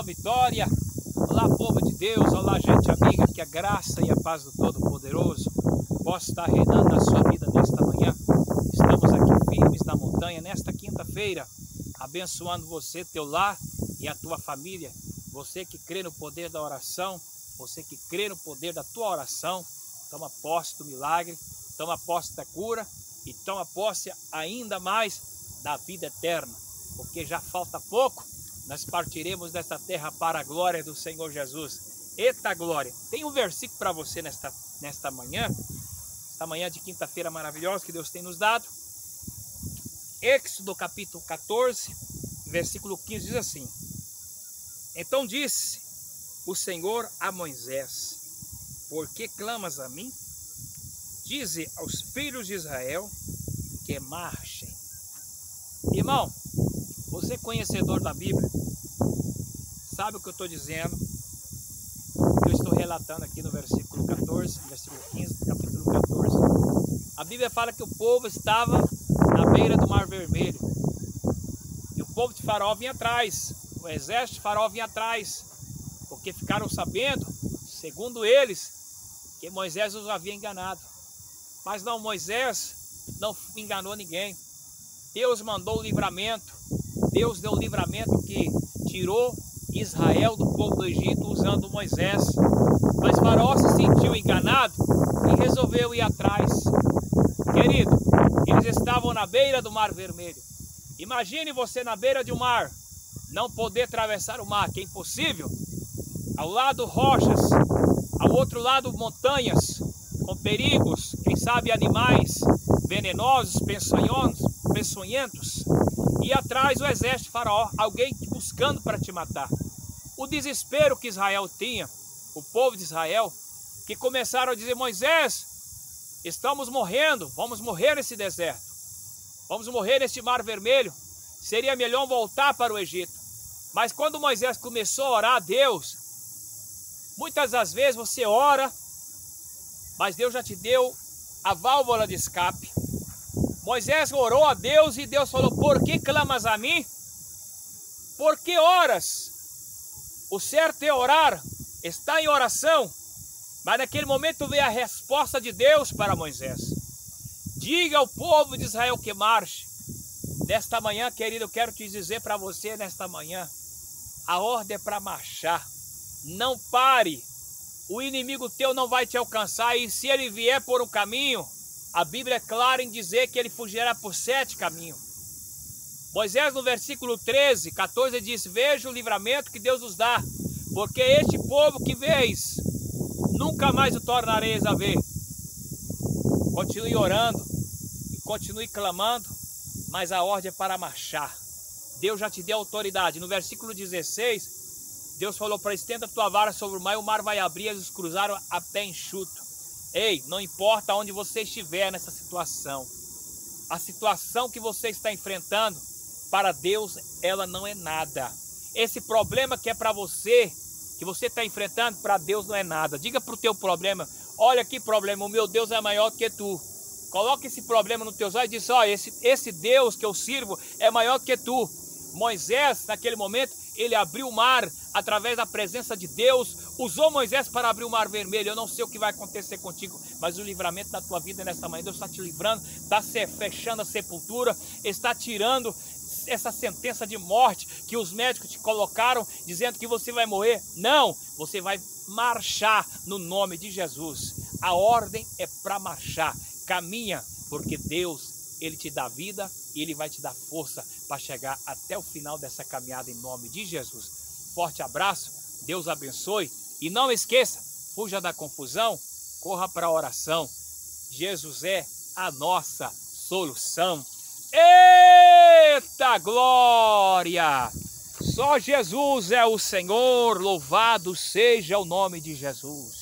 Ó Vitória, olá povo de Deus, olá gente amiga, que a graça e a paz do Todo-Poderoso possa estar reinando na sua vida nesta manhã. Estamos aqui firmes na montanha nesta quinta-feira, abençoando você, teu lar e a tua família. Você que crê no poder da oração, você que crê no poder da tua oração, toma posse do milagre, toma posse da cura e toma posse ainda mais da vida eterna, porque já falta pouco. Nós partiremos desta terra para a glória do Senhor Jesus. Eita glória! Tem um versículo para você nesta manhã, esta manhã de quinta-feira maravilhosa que Deus tem nos dado. Êxodo capítulo 14, versículo 15 diz assim: Então disse o Senhor a Moisés: Por que clamas a mim? Dize aos filhos de Israel que marchem. Irmão, você conhecedor da Bíblia, sabe o que eu estou dizendo? Eu estou relatando aqui no versículo 14, versículo 15, capítulo 14. A Bíblia fala que o povo estava na beira do Mar Vermelho. E o povo de Faraó vinha atrás, o exército de Faraó vinha atrás, porque ficaram sabendo, segundo eles, que Moisés os havia enganado. Mas não, Moisés não enganou ninguém. Deus mandou o livramento. Deus deu o livramento que tirou Israel do povo do Egito usando Moisés. Mas Faraó se sentiu enganado e resolveu ir atrás. Querido, eles estavam na beira do Mar Vermelho. Imagine você na beira de um mar, não poder atravessar o mar, que é impossível. Ao lado rochas, ao outro lado montanhas, com perigos, quem sabe animais venenosos, peçonhentos, e atrás o exército de Faraó, alguém buscando para te matar. O desespero que Israel tinha, o povo de Israel, que começaram a dizer: Moisés, estamos morrendo, vamos morrer nesse deserto, vamos morrer neste Mar Vermelho, seria melhor voltar para o Egito. Mas quando Moisés começou a orar a Deus, muitas das vezes você ora, mas Deus já te deu a válvula de escape. Moisés orou a Deus e Deus falou: Por que clamas a mim? Por que oras? O certo é orar, está em oração. Mas naquele momento veio a resposta de Deus para Moisés: Diga ao povo de Israel que marche. Nesta manhã, querido, eu quero te dizer para você nesta manhã, a ordem é para marchar. Não pare. O inimigo teu não vai te alcançar, e se ele vier por um caminho, a Bíblia é clara em dizer que ele fugirá por 7 caminhos. Moisés, no versículo 13, 14, diz: Veja o livramento que Deus nos dá, porque este povo que vês, nunca mais o tornareis a ver. Continue orando e continue clamando, mas a ordem é para marchar. Deus já te deu autoridade. No versículo 16, Deus falou para: Estenda a tua vara sobre o mar, e o mar vai abrir, eles cruzaram a pé enxuto. Ei, não importa onde você estiver nessa situação, a situação que você está enfrentando, para Deus ela não é nada. Esse problema que é para você, que você está enfrentando, para Deus não é nada. Diga para o teu problema: olha que problema, o meu Deus é maior do que tu. Coloque esse problema nos teus olhos e diz: olha, esse Deus que eu sirvo é maior do que tu. Moisés, naquele momento, ele abriu o mar através da presença de Deus, usou Moisés para abrir o Mar Vermelho. Eu não sei o que vai acontecer contigo, mas o livramento da tua vida nessa manhã, Deus está te livrando, está fechando a sepultura, está tirando essa sentença de morte que os médicos te colocaram, dizendo que você vai morrer. Não, você vai marchar no nome de Jesus. A ordem é para marchar. Caminha, porque Deus, Ele te dá vida e Ele vai te dar força para chegar até o final dessa caminhada em nome de Jesus. Forte abraço, Deus abençoe e não esqueça, fuja da confusão, corra para a oração. Jesus é a nossa solução. Eita glória! Só Jesus é o Senhor, louvado seja o nome de Jesus.